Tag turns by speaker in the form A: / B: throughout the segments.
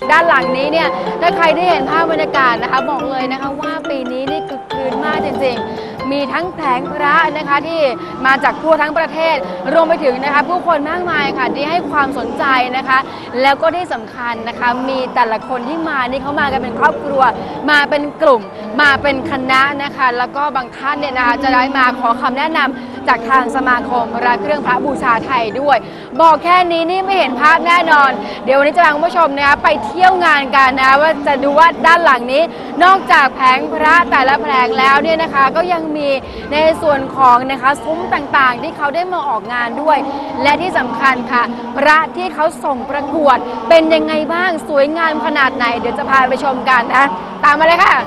A: ด้านหลังนี้เนี่ยถ้าใครได้เห็นภาพบรรยากาศนะคะบอกเลยนะคะว่าปีนี้นี่คึกคืนมากจริงๆมีทั้งแผงพระนะคะที่มาจากทั่วทั้งประเทศรวมไปถึงนะคะผู้คนมากมายค่ะที่ให้ความสนใจนะคะแล้วก็ที่สำคัญนะคะมีแต่ละคนที่มานี่เขามากันเป็นครอบครัวมาเป็นกลุ่มมาเป็นคณะนะคะแล้วก็บางท่านเนี่ยนะคะจะได้มาขอคำแนะนำจากทางสมาคมรักเครื่องพระบูชาไทยด้วยบอกแค่นี้นี่ไม่เห็นภาพแน่นอนเดี๋ยววันนี้จะพาคุณผู้ชมนะคะไปเที่ยวงานกันนะว่าจะดูว่าด้านหลังนี้นอกจากแผงพระแต่ละแผงแล้วเนี่ยนะคะก็ยังมีในส่วนของนะคะซุ้มต่างๆที่เขาได้มาออกงานด้วยและที่สำคัญค่ะพระที่เขาส่งประกวดเป็นยังไงบ้างสวยงามขนาดไหนเดี๋ยวจะพาไปชมกันนะตามมาเลยค่ะ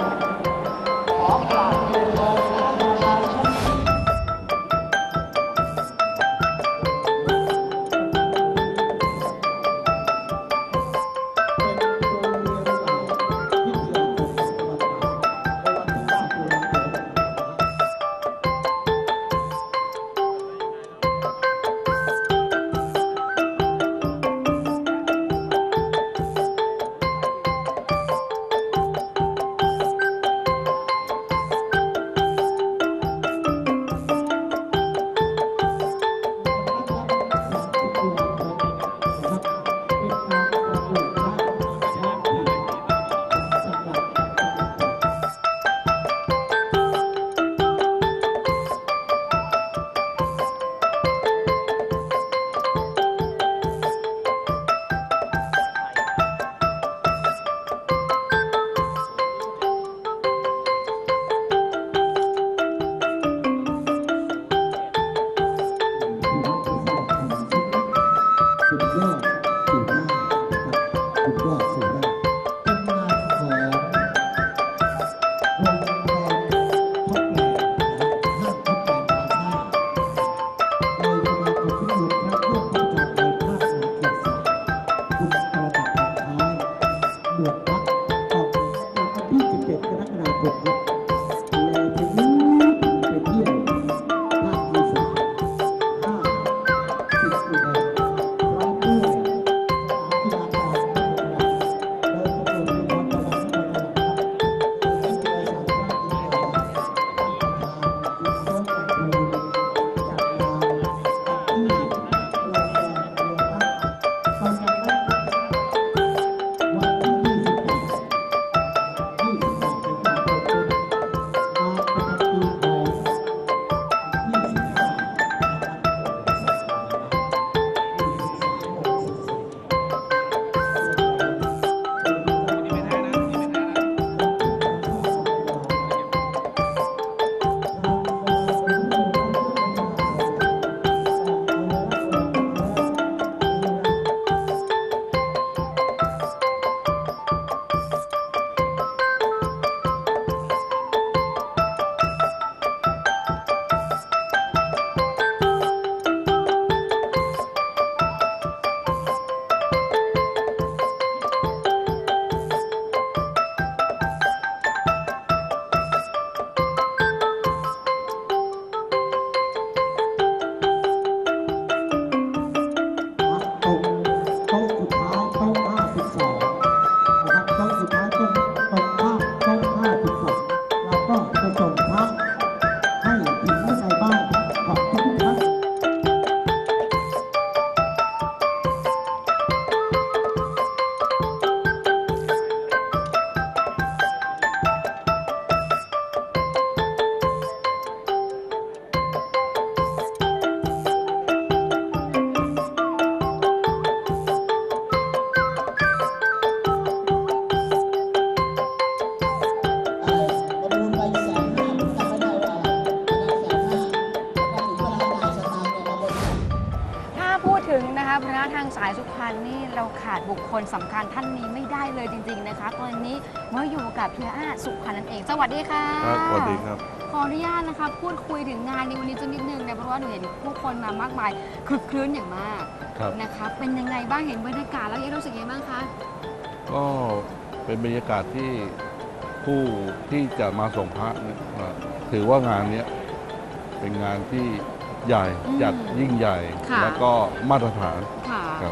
A: พระทางสายสุพรรณนี่เราขาดบุคคลสำคัญท่านนี้ไม่ได้เลยจริงๆนะคะตอนนี้มาอยู่กับเฮียอ้าสุพรรณนั่นเองสวัสดีค่ะ
B: ครับสวัสดีครับ
A: ขออนุญาตนะคะพูดคุยถึงงานในวันนี้จะนิดนึงนะเพราะว่าหนูเห็นผู้คนมามากมายคลึกคลื้นอย่างมากนะคะเป็นยังไงบ้างเห็นบรรยากาศแล้วรู้สึกยังไงบ้างคะ
B: ก็เป็นบรรยากาศที่ผู้ที่จะมาส่งพระถือว่างานนี้เป็นงานที่ใหญ่จัดยิ่งใหญ่แล้วก็มาตรฐานครับ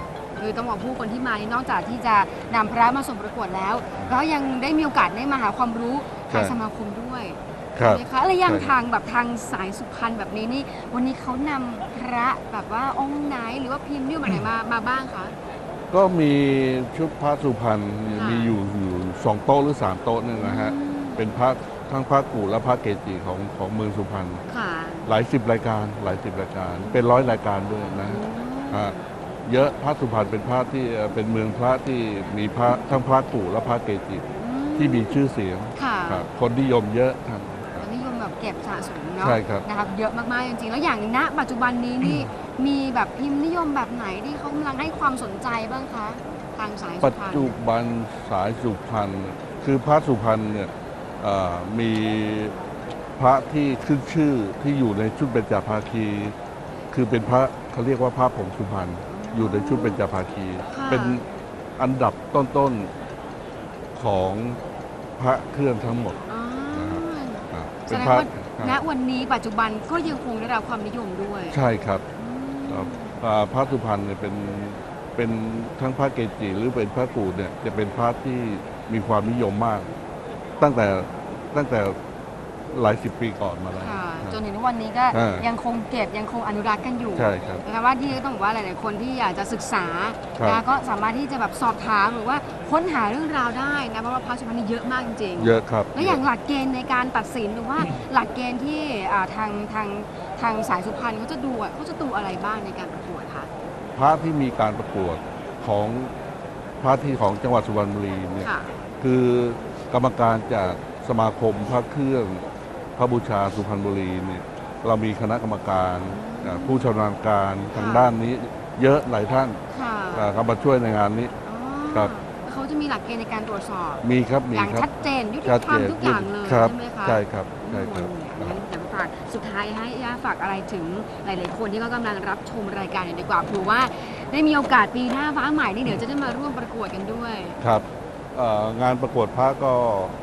A: คือต้องบอกผู้คนที่มานี่นอกจากที่จะนำพระมาส่งประกวดแล้วก็ยังได้มีโอกาสได้มาหาความรู้ทางสมาคมด้วย
B: ครับ
A: ใช่ไหมคะแล้วอย่างทางแบบทางสายสุพรรณแบบนี้นี่วันนี้เขานำพระแบบว่าองค์ไหนหรือว่าพิมพ์นิ้วมาไหนมาบ้างคะ
B: ก็มีชุดพระสุพรรณ
A: ค่ะ
B: มีอยู่2 โต๊ะหรือ 3 โต๊ะนึงนะฮะเป็นพระทั้งพระกู่และพระเกจิของเมืองสุพรรณ
A: ค่ะ
B: หลายสิบรายการเป็น100 รายการด้วยนะฮะเยอะพระสุพรรณเป็นพระที่เป็นเมืองพระที่มีพระทั้งพระกู่และพระเกจิที่มีชื่อเสียง
A: ค่ะ
B: ครับคนนิยมเยอะครับ
A: นิยมแบบเก็บสะสมเนาะ
B: ใช่ครับ
A: นะครับเยอะมากๆจริงๆแล้วอย่างณปัจจุบันนี้นี่มีแบบพิมพ์นิยมแบบไหนที่เขากำลังให้ความสนใจบ้างคะทางสายสุ
B: ปัจ
A: พรรณ
B: จุบันสายสุพรรณคือพระสุพรรณเนี่ยมีพระที่ขึ้นชื่อที่อยู่ในชุดเบญจภาคี คือเป็นพระเขาเรียกว่าพระผงสุพรรณอยู่ในชุดเบญจภาคี
A: ค่ะ
B: เป็นอันดับต้นๆของพระเครื่องทั้งหมด
A: อ๋อ
B: อ่า
A: แส
B: เป็น
A: ดง
B: พระ
A: ว่าณวันนี้ปัจจุบันก็ยังคงได้รับความนิยมด้วย
B: ใช่ครับ
A: อืม
B: พระสุพรรณเนี่ยเป็นทั้งพระเกจิหรือเป็นพระกู่เนี่ยจะเป็นพระที่มีความนิยมมาก ตั้งแต่หลายสิบปีก่อนมาแล้ว
A: ค่ะจนถึงทุกวันนี้ก็
B: อ่า
A: ยังคงเก็บยังคงอนุรักษ์กันอยู่
B: ใช่ครับ
A: นะคะว่าที่ต้องบอกว่าหลายๆคนที่อยากจะศึกษา
B: ครับ
A: นะก็สามารถที่จะแบบสอบถามหรือว่าค้นหาเรื่องราวได้นะเพราะว่าพระสุพรรณนี่เยอะมากจริงๆ
B: เยอะครับ
A: แล้วอย่างหลักเกณฑ์ในการตัดสินหรือว่าหลักเกณฑ์ที่ทางสายสุพรรณเขาจะดูอะไรบ้างในการประกวดคะ
B: พระที่มีการประกวดของพระที่ของจังหวัดสุพรรณบุรีเนี่ย
A: ค่ะ
B: คือกรรมการจากสมาคมพระเครื่องพระบูชาสุพรรณบุรีเนี่ยเรามีคณะกรรมการผู้ชำนาญการทางด้านนี้ เยอะหลายท่าน
A: ค่ะ
B: เข้ามาช่วยในงานนี้
A: อ๋อ
B: ครับ
A: เขาจะมีหลักเกณฑ์ในการตรวจสอบ
B: มีครับมี
A: อย่าง
B: ครับ
A: ชัดเจนยุติ
B: ชัด
A: ธรร
B: เจ
A: ม
B: น
A: ทุกอย่างเลย
B: ครับ
A: ใช่ไหมคะ
B: ใช่ครับใช่ครับ
A: งั้นเดี๋ยวฝากสุดท้ายให้ย่าฝากอะไรถึงหลาย ๆ คนที่เขากำลังรับชมรายการเนี่ยดีกว่าเผื่อว่าได้มีโอกาสปีหน้าฟ้าใหม่นี่เดี๋ยวจะได้มาร่วมประกวดกันด้วย
B: ครับงานประกวดพระก็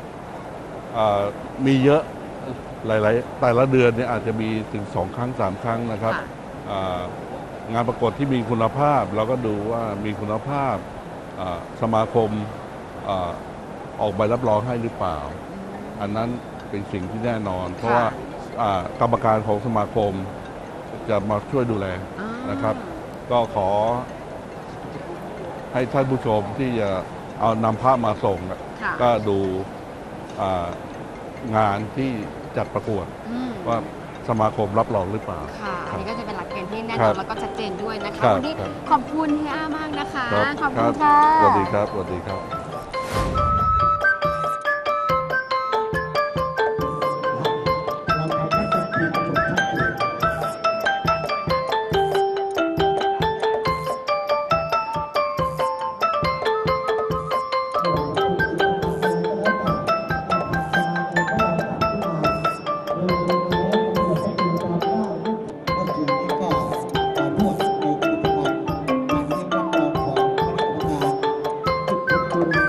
B: มีเยอะหลายๆแต่ละเดือนเนี่ยอาจจะมีถึง2 ครั้ง 3 ครั้งนะครับ
A: ค่ะ
B: งานประกวดที่มีคุณภาพเราก็ดูว่ามีคุณภาพสมาคมออกใบรับรองให้หรือเปล่า อันนั้นเป็นสิ่งที่แน่นอน เพราะว่ากรรมการของสมาคมจะมาช่วยดูแล
A: อ่า
B: นะครับ ก็ขอให้ท่านผู้ชมที่จะเอานำภาพมาส่ง
A: ค่ะ
B: ก็ดูงานที่จัดประกวด
A: อืม
B: ว่าสมาคมรับรองหรือเปล่า
A: ค่ะ อันนี้ก็จะเป็นหลักเกณฑ์ที่แน่
B: คน รั
A: อบ นแล้วก็ชัดเจนด้วยนะ
B: ค
A: คะ
B: รับ
A: วันนี้
B: ครับ
A: ขอบคุณพี่อ้ามากนะคะ
B: ครับ
A: ขอบคุณ
B: รั
A: ค่ะ
B: สวัสดีครับสวัสดีครับ
C: การ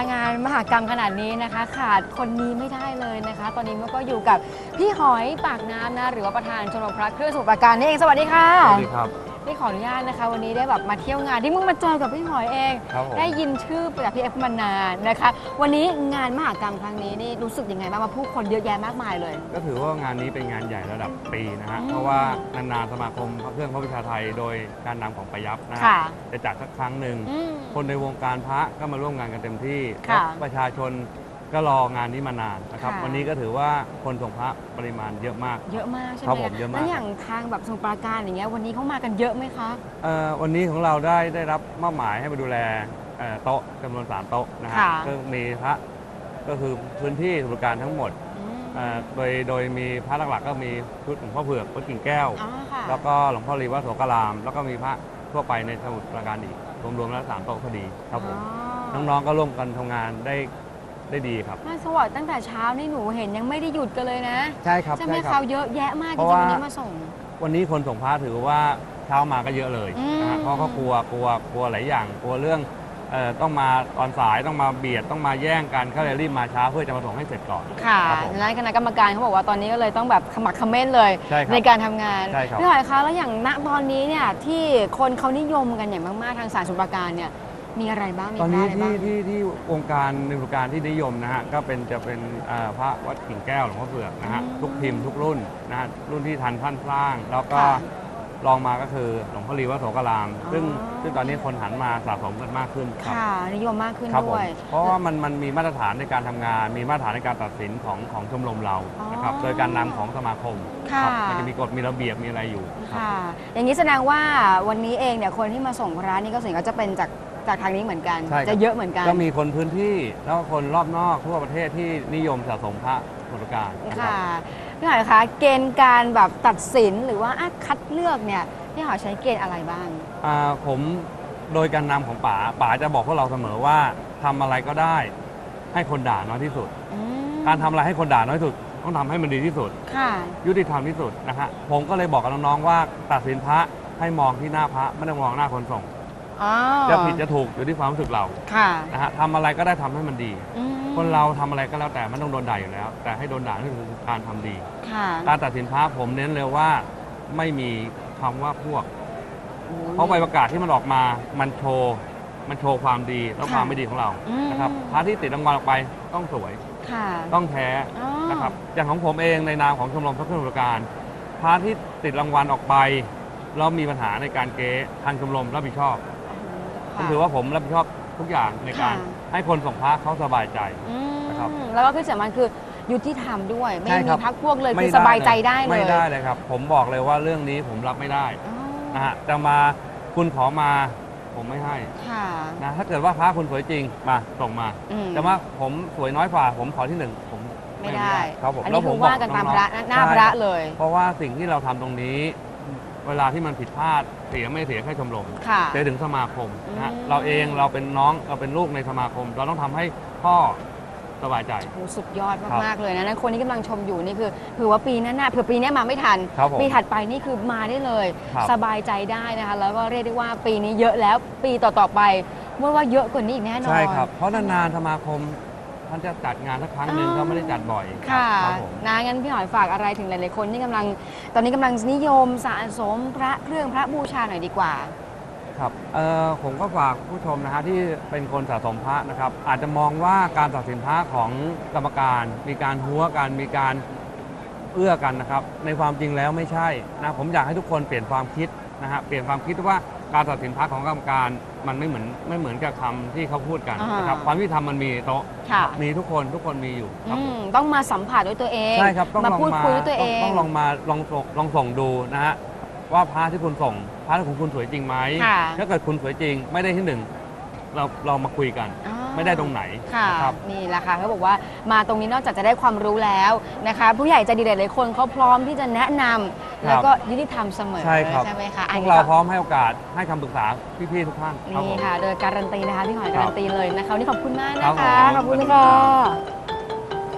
A: งานมหกรรมขนาดนี้นะคะ ขาดคนนี้ไม่ได้เลยนะคะ ตอนนี้มันก็อยู่กับพี่หอยปากน้ำนะหรือว่าประธานชมรมพระเครื่องสมุทรปราการนี่เองสวัสดีค่ะ
B: สวัสดีครับ
A: พี่ขออนุญาตนะคะ วันนี้ได้แบบมาเที่ยวงานที่มึงมาเจอกับพี่หอยเอง
B: ครับผม
A: ได้ยินชื่อจากพี่เอฟมานานนะคะ วันนี้งานมหกรรมครั้งนี้นี่รู้สึกยังไงบ้างมาผู้คนเยอะแยะมากมายเลย
C: ก็ถือว่างานนี้เป็นงานใหญ่ระดับปีนะฮะ
A: อืม
C: เพราะว่านานๆสมาคมพระเครื่องพระวิชาไทยโดยการนำของประยับนะฮะ
A: ค่ะ
C: จะจัดสักครั้งหนึ่ง
A: อืม
C: คนในวงการพระก็มาร่วมงานกันเต็มที่
A: ค่ะ
C: และประชาชนก็รองานนี้มานานนะครับ
A: ค่ะ
C: วันนี้ก็ถือว่าคนส่งพระปริมาณเยอะมาก
A: เยอะมากใช่ไห
C: ครั
A: ม
C: บผมเยอะมาก
A: แล้วอย่างทางแบบสมุทรปราการอย่างเงี้ยวันนี้เขามากันเยอะไหมคะ
C: วันนี้ของเราได้รับมอบหมายให้มาดูแลโต๊ะจำนวน3โต๊ะนะฮะ
A: ค่ะ
C: ก็มีพระก็คือพื้นที่สมุทรปราการทั้งหมด
A: อืม
C: โดยมีพระหลักๆก็มีชุดหลวงพ่อเผือกวัดกิ่งแก้ว
A: อ๋อค่ะ
C: แล้วก็หลวงพ่อรีวัดโสกราม แล้วก็มีพระทั่วไปในสมุทรปราการอีกรวมๆแล้ว3โต๊ะพอดีครับผมน้องๆก็ร่วมกันทำงานได้ดีครับ
A: มาสวัสดิ์ตั้งแต่เช้านี่หนูเห็นยังไม่ได้หยุดกันเลยนะ
C: ใช่ครับ
A: ใช่ไหม
C: ใช่ค
A: เขา
C: รับ
A: เยอะแยะมากจ
C: เพ
A: ริ
C: ราะ
A: งๆ
C: ว่า
A: วันนี้มาส่ง
C: วันนี้คนส่งพระถือว่าเช้ามาก็เยอะเลย
A: อืม
C: นะฮะเพราะเขากลัวหลายอย่างกลัวเรื่องต้องมาตอนสายต้องมาเบียดต้องมาแย่งกันก็เลยรีบมาช้าเพื่อจะมาส่งให้เสร็จก่อน
A: ค่ะ
C: ครับผม
A: ดังนั้นคณะกรรมการเขาบอกว่าตอนนี้ก็เลยต้องแบบขมักเขม้นเลย
C: ใช่ครับ
A: ในการทำงาน
C: ใช่ครับ
A: พี่หอยคะแล้วอย่างณตอนนี้เนี่ยที่คนเขานิยมกันอย่างมากๆทางสายสมุทรปราการเนี่ยมีอะไรบ้างมี
C: ตอน
A: พระ
C: นี้
A: อะไรบ้าง
C: ที่วงการในวงการที่นิยมนะฮะก็จะเป็นพระวัดกิ่งแก้วหลวงพ่อเผือกนะฮะ
A: อืม
C: ทุกพิมพ์ทุกรุ่นนะฮะรุ่นที่ทันท่านสร้าง แล้วก็
A: ค่ะ
C: ลองมาก็คือหลวงพ่อรีวัดโสกราม
A: อ๋อ
C: ซึ่งตอนนี้คนหันมาสะสมกันมากขึ้นครับ
A: ค่ะนิยมมากขึ้น
C: ครับผ
A: ด้
C: ม
A: วย
C: เพราะว่ามันมีมาตรฐานในการทำงาน มีมาตรฐานในการตัดสินของชมรมเรา
A: อ๋อ
C: นะครับโดยการนำของสมาคม
A: ค่ะ
C: ครับมันจะมีกฎมีระเบียบมีอะไรอยู่ครับ
A: ค่ะ อย่างนี้แสดงว่าวันนี้เองเนี่ยคนที่มาส่งพระนี่ก็ส่วนใหญ่ก็จะเป็นจากทางนี้เหมือนกัน
C: ใช่ครับ
A: จะเยอะเหมือนกัน
C: ก็มีคนพื้นที่แล้วก็คนรอบนอกทั่วประเทศที่นิยมสะสมพระพุทธการนะครับ
A: ค่ะพี่หอยคะเกณฑ์การแบบตัดสินหรือว่าคัดเลือกเนี่ยพี่หอยใช้เกณฑ์อะไรบ้าง
C: ผมโดยการนำของป๋าจะบอกพวกเราเสมอว่าทำอะไรก็ได้ให้คนด่าน้อยที่สุด
A: อืม
C: การทำอะไรให้คนด่าน้อยที่สุดต้องทำให้มันดีที่สุด
A: ค่ะ
C: ยุติธรรมที่สุดนะฮะผมก็เลยบอกกับน้องๆว่าตัดสินพระให้มองที่หน้าพระไม่ต้องมองหน้าคนส่ง
A: อ๋อ
C: จะผิดจะถูกอยู่ที่ความรู้สึกเรา
A: ค่ะ
C: นะฮะทำอะไรก็ได้ทำให้มันดี
A: อืม
C: คนเราทำอะไรก็แล้วแต่มันต้องโดนด่าอยู่แล้ว แต่ให้โดนด่านี่คือการทำดี
A: ค่ะ
C: การตัดสินพระผมเน้นเลยว่าไม่มีคำว่าพวก
A: โอ้ย
C: เพราะใบประกาศที่มันออกมามันโชว์ความดีและ
A: ค่ะ
C: ความไม่ดีของเรา
A: อืม
C: นะครับพระที่ติดรางวัลออกไปต้องสวย
A: ค่ะ
C: ต้องแท้
A: อ๋อ
C: นะครับอย่างของผมเองในนามของชมรมพระเครื่องบริการพระที่ติดรางวัลออกไปแล้วมีปัญหาในการเก๊ทางชมรมรับผิดชอบผมถือว่าผมรับผิดชอบทุกอย่างในการ
A: ค่ะ
C: ให้คนส่งพระเขาสบายใจ
A: อืม
C: นะครับ
A: แล้วก็ที่สำคัญคือยุติธรรมด้วย ไม่
C: ใช่
A: มี
C: ครับ
A: พักพวกเลย
C: ไม่
A: คือ
C: ได้
A: สบายใจได้เลย
C: ไม่ได้เลยครับ ผมบอกเลยว่าเรื่องนี้ผมรับไม่ได้
A: อ๋อ
C: นะฮะจะมาคุณขอมาผมไม่ให้
A: ค่ะ
C: นะถ้าเกิดว่าพระคุณสวยจริงมาส่งมา
A: อืม
C: แต่ว่าผมสวยน้อยกว่าผมขอที่หนึ่งผม
A: ไม่ได้
C: ครับผม
A: อัน
C: แล้
A: นี้
C: วผ
A: คื
C: ม
A: อว่ากันตามพระ
C: องๆ
A: หน้าพระ
C: ใช่
A: เลย
C: เพราะว่าสิ่งที่เราทำตรงนี้ เวลาที่มันผิดพลาดเสียไม่เสียแค่ชมรม
A: ค่ะ
C: เสียถึงสมาคมนะฮะ
A: อืม
C: เราเองเราเป็นน้องเราเป็นลูกในสมาคม เราต้องทำให้พ่อสบายใจ
A: โอ้สุดยอด
C: ครับ
A: มากๆเลยนะนั่นคนที่กำลังชมอยู่นี่คือเผื่อว่าปีนั้นน่ะเผื่อปีนี้มาไม่ทัน
C: ครับผม
A: ปีถัดไปนี่คือมาได้เลย
C: ครับ
A: สบายใจได้นะคะ แล้วก็เรียกได้ว่าปีนี้เยอะแล้วปีต่อๆไปว่าเยอะกว่านี้อีกแน่นอน
C: ใช่ครับ เพราะนานๆสมาคมท่านจะจัดงานสักครั้งหนึ่งก็ไม่ได้จัดบ่อย
A: ค่ะ
C: ครับผม
A: นะงั้นพี่หอยฝากอะไรถึงหลายๆคนที่กำลังตอนนี้กำลังนิยมสะสมพระเครื่องพระบูชาหน่อยดีกว่า
C: ครับผมก็ฝากผู้ชมนะฮะที่เป็นคนสะสมพระนะครับอาจจะมองว่าการตัดสินพระของกรรมการมีการหัวกันมีการเอื้อกันนะครับในความจริงแล้วไม่ใช่นะผมอยากให้ทุกคนเปลี่ยนความคิดนะฮะเปลี่ยนความคิดว่าการตัดสินพระของกรรมการมันไม่เหมือนกับคำที่เขาพูดกันนะครับความยุติธรรมมันมีโต๊ะ
A: ค่ะ
C: มีทุกคนมีอยู่ครับผม
A: ต้องมาสัมผัสด้วยตัวเอง
C: ใช่ครับต้อง
A: มา
C: ลอง
A: พูด
C: มา
A: คุยด้วยตัวเอง
C: ต้องลองมาลองส่งดูนะฮะว่าพระที่คุณส่งพระของคุณสวยจริงไหม
A: ค่ะ
C: ถ้าเกิดคุณสวยจริงไม่ได้ที่หนึ่งเรามาคุยกัน
A: อ๋อ
C: ไม่ได้ตรงไหน
A: ค่ะ
C: นะครับ
A: นี่แหละค่ะเขาบอกว่ามาตรงนี้นอกจากจะได้ความรู้แล้วนะคะ ผู้ใหญ่ใจดีหลายๆคนเขาพร้อมที่จะแนะนำแล้วก็ยุติธรรมเสมอ
C: ใช่ครับ
A: ไหมคะ
C: พวกเราพร้อมให้โอกาสให้คำปรึกษาพี่ๆทุกท่านครับผ
A: นี่
C: ม
A: ค่ะ โดยการันตีนะคะพี่หอย
C: ครับ
A: การันตีเลยนะคะวันนี้ขอบคุณมาก
C: ครั
A: นะ
C: บ
A: คะ
C: ผม
A: ขอบคุณ
C: ขอบคุณ
A: ค่ะ
C: ครับ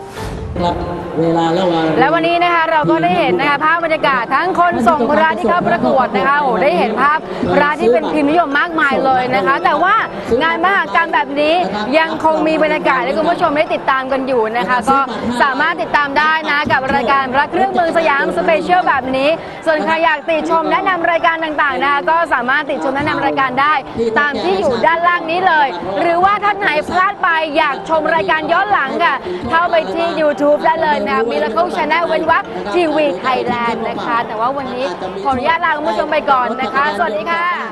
D: ครับเวลาระหว่าง
A: และวันนี้นะคะเราก็ได้เห็นนะคะภาพบรรยากาศทั้งคนส่งพระที่เข้าประกวดนะคะโอ้ได้เห็นภาพพระที่เป็นพิมพ์นิยมมากมายเลยนะคะ แต่ว่างานมหกรรมแบบนี้ยังคงมีบรรยากาศให้คุณผู้ชมได้ติดตามกันอยู่นะคะ ก็สามารถติดตามได้นะกับรายการพระเครื่องเมืองสยามสเปเชียลแบบนี้ ส่วนใครอยากติชมแนะนำรายการต่างๆนะคะก็สามารถติชมแนะนำรายการได้ตามที่อยู่ด้านล่างนี้เลย หรือว่าท่านไหนพลาดไปอยากชมรายการย้อนหลังค่ะเข้าไปที่ YouTube ได้เลยนะMiracle Channel เว้นวรรคทีวีไทยแลนด์นะคะแต่ว่าวันนี้ขออนุญาตลาคุณผู้ชมไปก่อนนะคะสวัสดีค่ะ